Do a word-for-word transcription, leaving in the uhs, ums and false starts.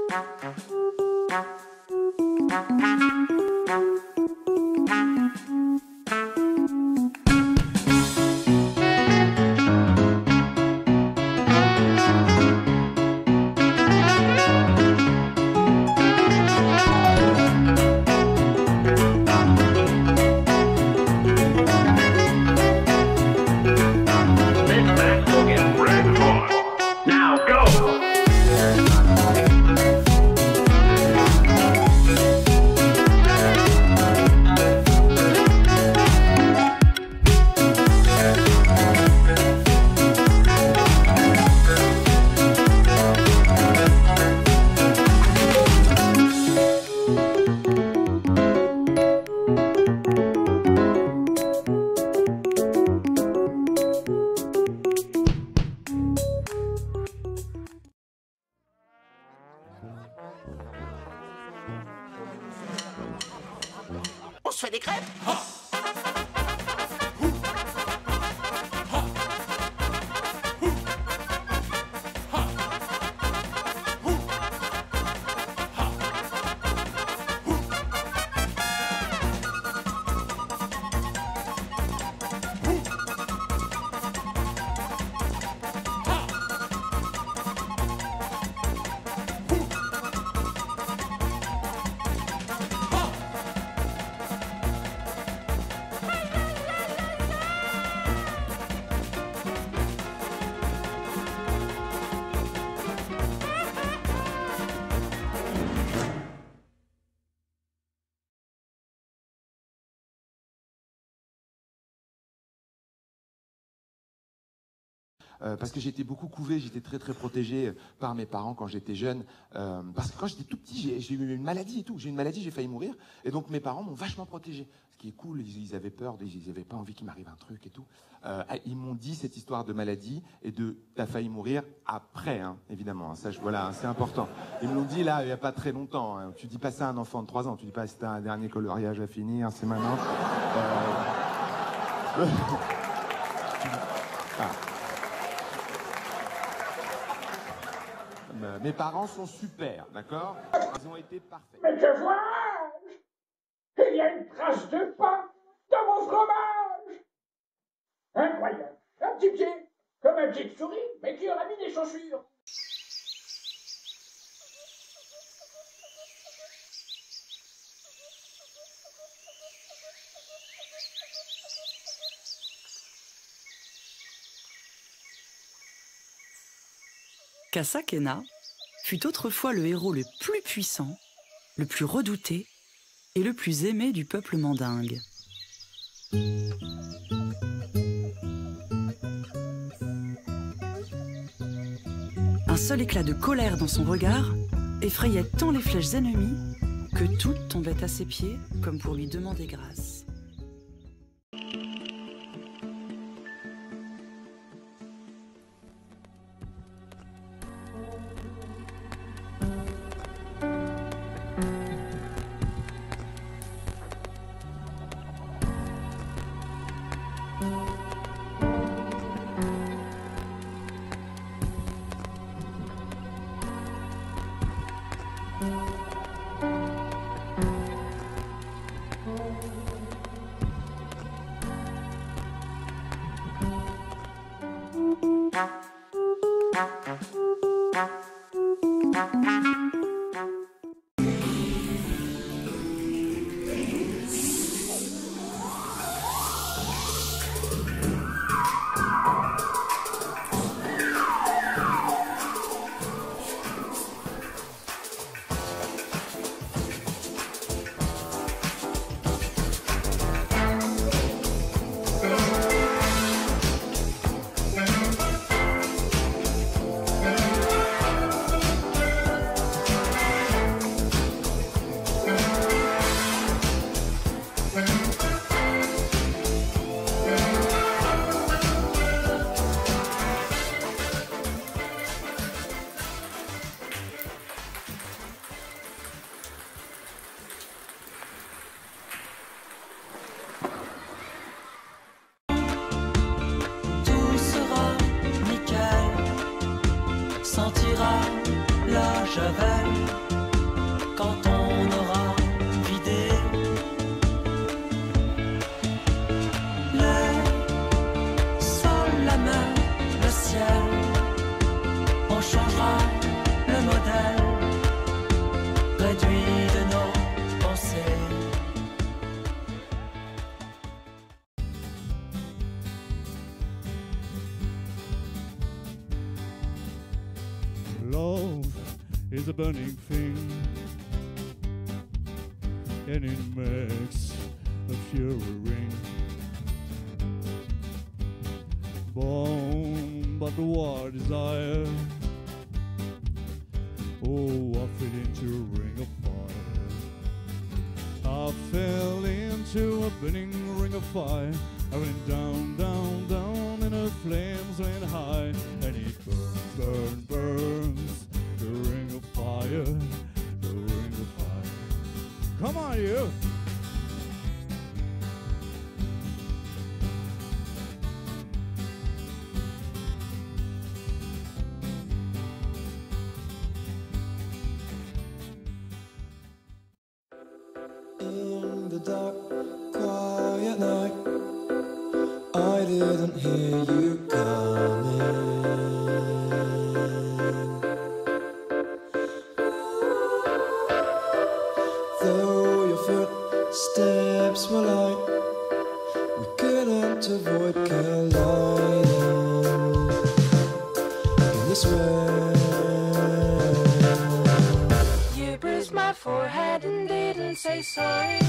On se fait des crêpes? Euh, parce que j'étais beaucoup couvé, j'étais très très protégé par mes parents quand j'étais jeune. Euh, parce que quand j'étais tout petit, j'ai eu une maladie et tout. J'ai eu une maladie, j'ai failli mourir. Et donc mes parents m'ont vachement protégé. Ce qui est cool, ils, ils avaient peur, ils n'avaient pas envie qu'il m'arrive un truc et tout. Euh, ils m'ont dit cette histoire de maladie et de t'as failli mourir après, hein, évidemment. Hein, ça, je, voilà, hein, c'est important. Ils me l'ont dit là, il n'y a pas très longtemps. Hein. Tu dis pas ça à un enfant de trois ans. Tu dis pas c'est un dernier coloriage à finir, c'est maintenant. Euh... ah. Mes parents sont super, d'accord? Ils ont été parfaits. Mais que vois-je? Il y a une trace de pain dans mon fromage! Incroyable! Un petit pied, comme un pied de souris, mais qui aura mis des chaussures. Kassa Kenna fut autrefois le héros le plus puissant, le plus redouté et le plus aimé du peuple mandingue. Un seul éclat de colère dans son regard effrayait tant les flèches ennemies que toutes tombaient à ses pieds comme pour lui demander grâce. la javel quand on aura vidé les sols, la mer, le ciel. On changera le modèle réduit de nos pensées. Love is a burning thing, and it makes a fury ring. Born but the war desire. Oh, I fell into a ring of fire. I fell into a burning ring of fire. I went down, down, down, and the flames went high. And it burns, burns, burns, the ring of fire, the ring of fire. Come on, you! In the dark, quiet night, I didn't hear you coming. Though your footsteps were light, we couldn't avoid colliding in this way. You bruised my forehead and didn't say sorry.